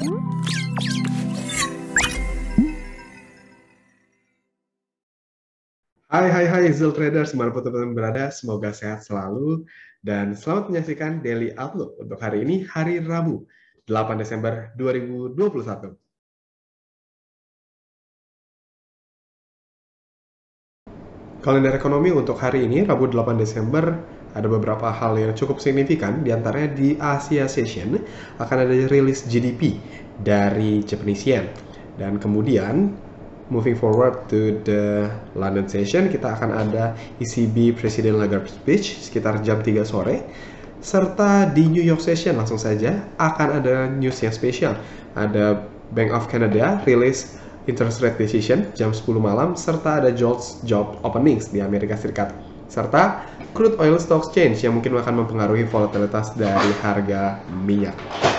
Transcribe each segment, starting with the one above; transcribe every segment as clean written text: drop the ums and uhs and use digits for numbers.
Hai Zul Traders, dimanapun teman-teman berada, semoga sehat selalu dan selamat menyaksikan Daily Outlook untuk hari ini, hari Rabu, 8 Desember 2021. Kalender ekonomi untuk hari ini, Rabu 8 Desember, ada beberapa hal yang cukup signifikan, diantaranya di Asia Session akan ada rilis GDP dari Japanese Yen. Dan kemudian, moving forward to the London Session, kita akan ada ECB President Lagarde speech sekitar jam 3 sore. Serta di New York Session langsung saja akan ada news yang spesial. Ada Bank of Canada rilis interest rate decision jam 10 malam, serta ada job openings di Amerika Serikat. Serta crude oil stocks change yang mungkin akan mempengaruhi volatilitas dari harga minyak.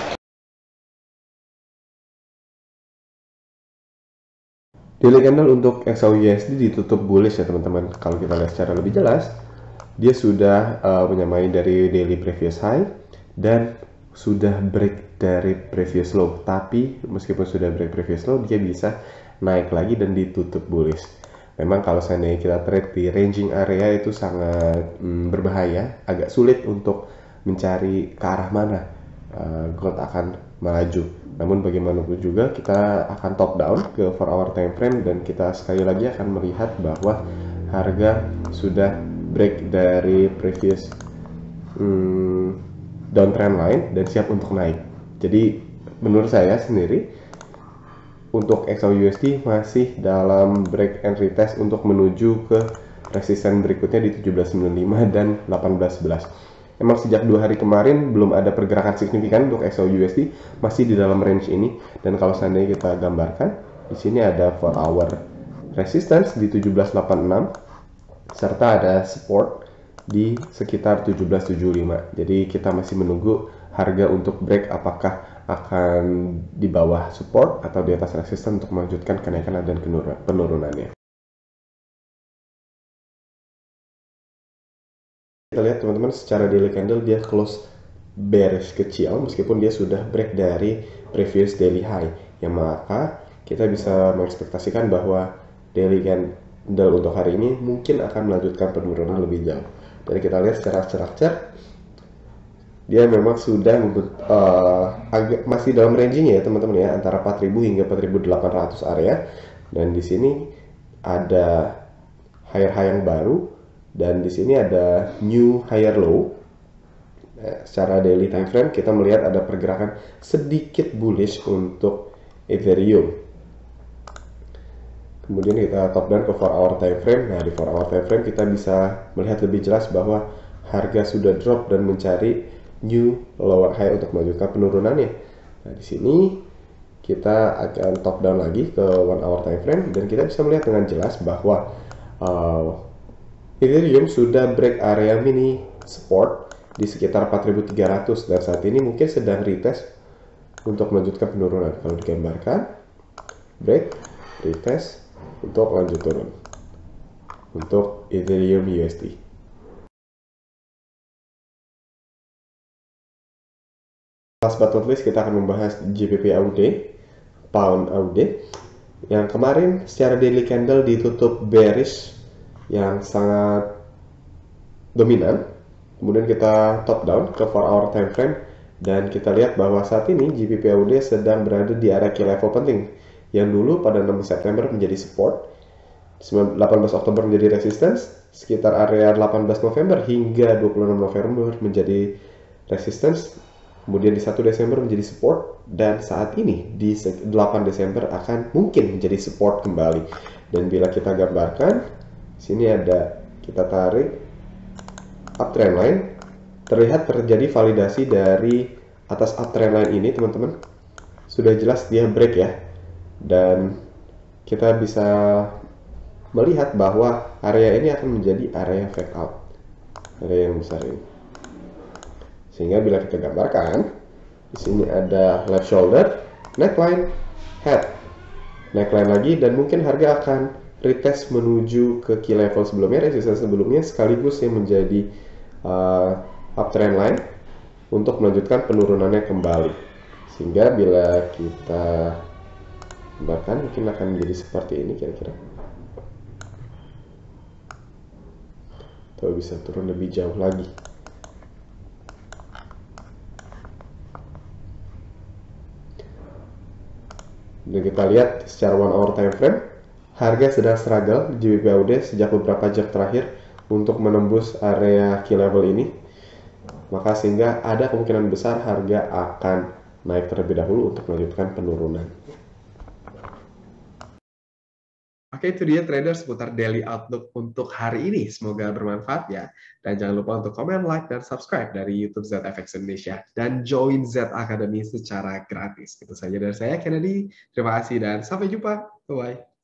Daily candle untuk XAUUSD ditutup bullish ya teman-teman. Kalau kita lihat secara lebih jelas, dia sudah menyamai dari daily previous high dan sudah break dari previous low. Tapi meskipun sudah break previous low, dia bisa naik lagi dan ditutup bullish. Memang kalau seandainya kita trade di ranging area itu sangat berbahaya, agak sulit untuk mencari ke arah mana gold akan melaju. Namun bagaimanapun juga kita akan top down ke 4 hour time frame dan kita sekali lagi akan melihat bahwa harga sudah break dari previous downtrend line dan siap untuk naik. Jadi menurut saya sendiri untuk XAUUSD masih dalam break and retest untuk menuju ke resisten berikutnya di 1795 dan 1811. Emang sejak 2 hari kemarin belum ada pergerakan signifikan untuk XAUUSD, masih di dalam range ini. Dan kalau seandainya kita gambarkan, di sini ada 4 hour resistance di 1786 serta ada support di sekitar 1775. Jadi kita masih menunggu harga untuk break apakah akan di bawah support atau di atas resistance untuk melanjutkan kenaikan dan penurunannya. Kita lihat teman-teman secara daily candle dia close bearish kecil meskipun dia sudah break dari previous daily high, yang maka kita bisa mengespektasikan bahwa daily candle untuk hari ini mungkin akan melanjutkan penurunan lebih jauh. Jadi kita lihat secara structure dia memang sudah masih dalam ranging ya teman-teman ya, antara 4000 hingga 4800 area, dan di sini ada higher high yang baru dan di sini ada new higher low. Nah, secara daily time frame kita melihat ada pergerakan sedikit bullish untuk Ethereum. Kemudian kita top down ke 4 hour time frame. Nah, di 4 hour time frame kita bisa melihat lebih jelas bahwa harga sudah drop dan mencari new lower high untuk melanjutkan penurunannya. Nah, di sini kita akan top down lagi ke 1 hour time frame dan kita bisa melihat dengan jelas bahwa Ethereum sudah break area mini support di sekitar 4300 dan saat ini mungkin sedang retest untuk melanjutkan penurunan. Kalau digambarkan, break, retest untuk lanjut turun untuk Ethereum USD. Last but not least, kita akan membahas GBP AUD, Pound AUD, yang kemarin secara daily candle ditutup bearish yang sangat dominan. Kemudian kita top down ke 4 hour time frame dan kita lihat bahwa saat ini GBP AUD sedang berada di area key level penting yang dulu pada 6 September menjadi support, 18 Oktober menjadi resistance, sekitar area 18 November hingga 26 November menjadi resistance, kemudian di 1 Desember menjadi support, dan saat ini di 8 Desember akan mungkin menjadi support kembali. Dan bila kita gambarkan, sini ada, kita tarik uptrend line, terlihat terjadi validasi dari atas uptrend line ini teman-teman. Sudah jelas dia break ya, dan kita bisa melihat bahwa area ini akan menjadi area fake out, area yang besar ini. Sehingga bila kita gambarkan, di sini ada left shoulder, neckline, head, neckline lagi, dan mungkin harga akan retest menuju ke key level sebelumnya, resistance sebelumnya, sekaligus yang menjadi uptrend line untuk melanjutkan penurunannya kembali. Sehingga bila kita bahkan mungkin akan menjadi seperti ini kira-kira, atau bisa turun lebih jauh lagi. Dan kita lihat secara 1 hour time frame, harga sedang struggle di GBP/AUD sejak beberapa jam terakhir untuk menembus area key level ini, maka sehingga ada kemungkinan besar harga akan naik terlebih dahulu untuk melanjutkan penurunan. Oke, itu dia trader seputar daily outlook untuk hari ini. Semoga bermanfaat ya. Dan jangan lupa untuk komen, like, dan subscribe dari YouTube ZFX Indonesia. Dan join Z Academy secara gratis. Itu saja dari saya, Kennedy. Terima kasih dan sampai jumpa. Bye-bye.